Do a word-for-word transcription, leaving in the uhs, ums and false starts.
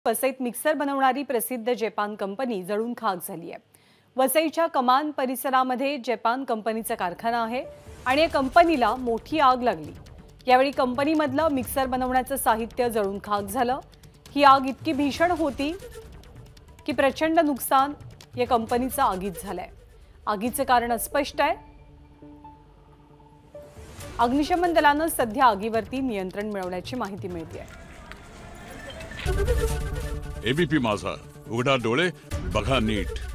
वसईत मिक्सर बनवणारी प्रसिद्ध जपान कंपनी जळून खाक झाली आहे। वसईच्या कमान परिसरामध्ये जपान कंपनीचा कारखाना आहे आणि या कंपनीला मोठी आग लागली। यावेळी कंपनीमधलं मिक्सर बनवण्याचं साहित्य जळून खाक झालं। ही आग इतकी भीषण होती की प्रचंड नुकसान या कंपनीचं आगीत झालंय। आगीचं कारण अस्पष्ट आहे। अग्निशमन दलानं सध्या आगीवरती नियंत्रण मिळवण्याची माहिती मिळते आहे। एबीपी माझा, उघडा डोळे बघा नीट।